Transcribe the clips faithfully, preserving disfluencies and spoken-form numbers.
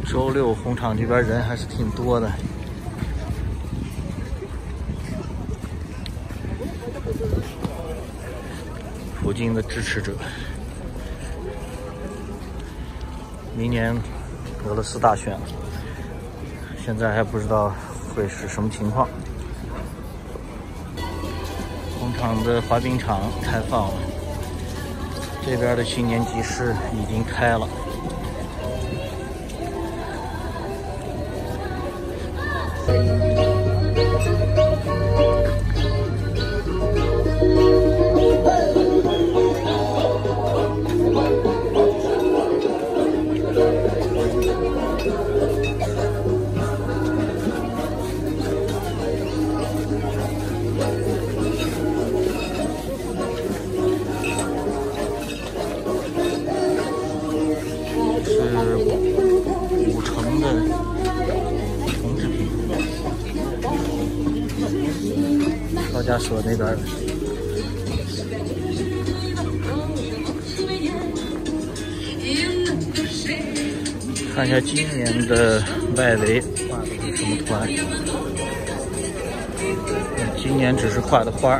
周六红场这边人还是挺多的。普京的支持者。明年俄罗斯大选，现在还不知道会是什么情况。红场的滑冰场开放了，这边的新年集市已经开了。高加索那边，看一下今年的外围画的是什么图案。今年只是画的花。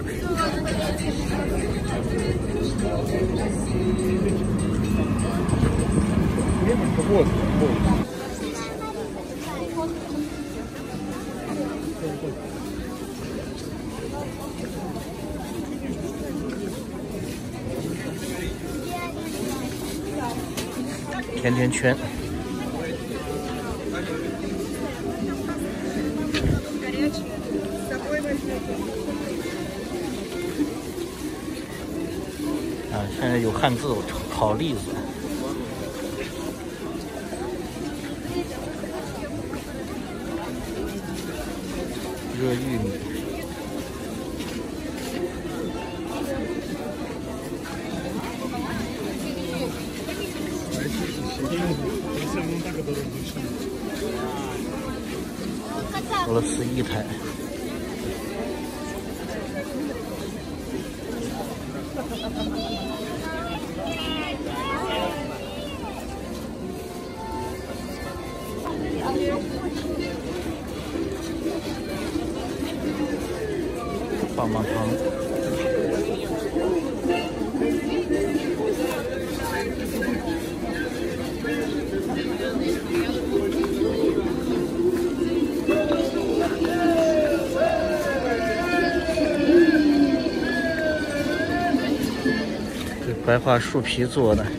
甜甜圈，啊，现在有汉字，我烤栗子，热玉米。俄罗斯一台，棒棒糖。白桦树皮做的，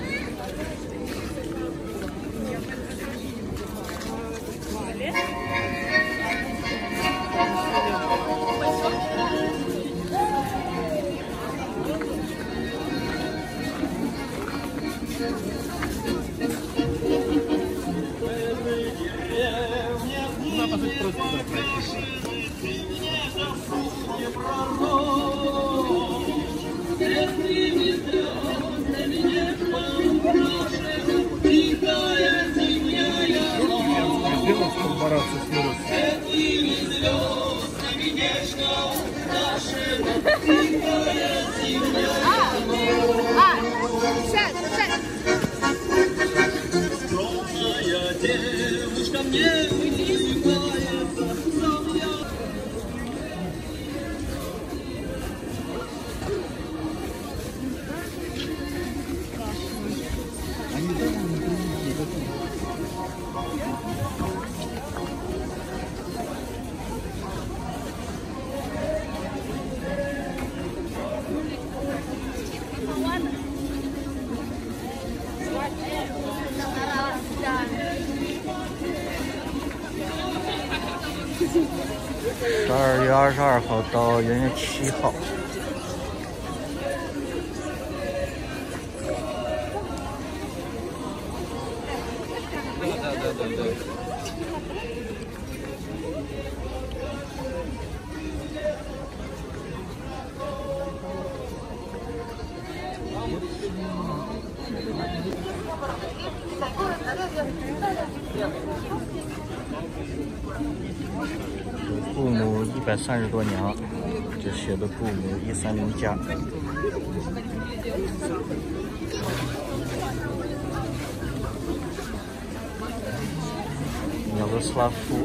十二月二十二号到元月七号。对对对对。布姆一百三十多娘，这写的布姆一三零加。 哥斯拉夫。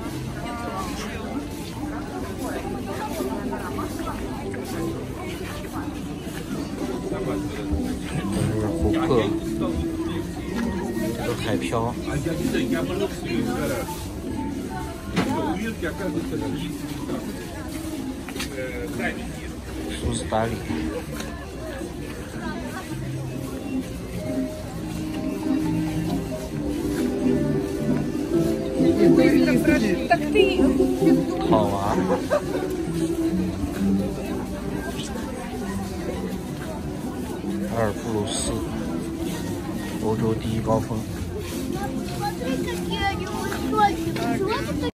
这是琥珀，这个海漂。苏斯达里。 好玩。阿尔布鲁斯，欧洲第一高峰。